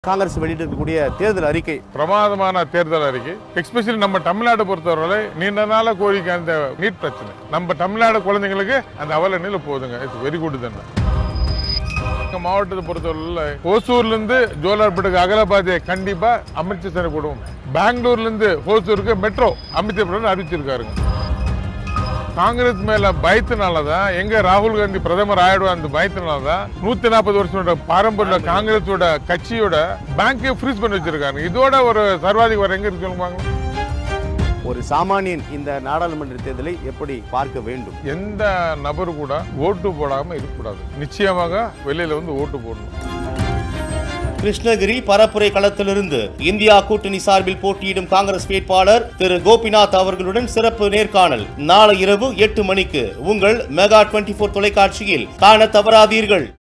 காங்கிரஸ் வெளியிட்டிருக்கக்கூடிய தேர்தல் அறிக்கை பிரமாதமான தேர்தல் அறிக்கை. எஸ்பெஷலி நம்ம தமிழ்நாடு பொறுத்தவரை நீண்ட நாள கோரிக்கை அந்த நீட் பிரச்சனை. நம்ம தமிழ்நாடு குழந்தைங்களுக்கு அந்த அவல நிலை போகுதுங்க. இட்ஸ் வெரி குட் தானே. மாவட்டத்தை பொறுத்தவரை ஓசூர்ல இருந்து ஜோலார்பேட்டுக்கு அகலபாதையை கண்டிப்பா அமைச்சர் சரி போடுவோம். பெங்களூர்ல இருந்து ஓசூருக்கு மெட்ரோ அமைச்சர் அறிவிச்சிருக்காருங்க. காங்கிரஸ் மேல பயத்தினாலதான் எங்க ராகுல் காந்தி பிரதமர் ஆயிடுவா அந்த பயத்தினாலதான் 140 வருஷோட பாரம்பரிய காங்கிரஸோட கட்சியோட பேங்கை ஃப்ரீஸ் பண்ணி வச்சிருக்காங்க. இதோட ஒரு சர்வாதிகாரம் எங்க இருக்கு சொல்லுவாங்க. ஒரு சாமானியன் இந்த நாடாளுமன்ற தேர்தலை எப்படி பார்க்க வேண்டும்? எந்த நபரு கூட ஓட்டு போடாம இருக்கக்கூடாது. நிச்சயமாக வெளியில வந்து ஓட்டு போடணும். கிருஷ்ணகிரி பரப்புரை களத்திலிருந்து இந்தியா கூட்டணி சார்பில் போட்டியிடும் காங்கிரஸ் வேட்பாளர் திரு கோபிநாத் அவர்களுடன் சிறப்பு நேர்காணல் நாளை இரவு 8 மணிக்கு உங்கள் மெகா 24 தொலைக்காட்சியில் காண தவறாதீர்கள்.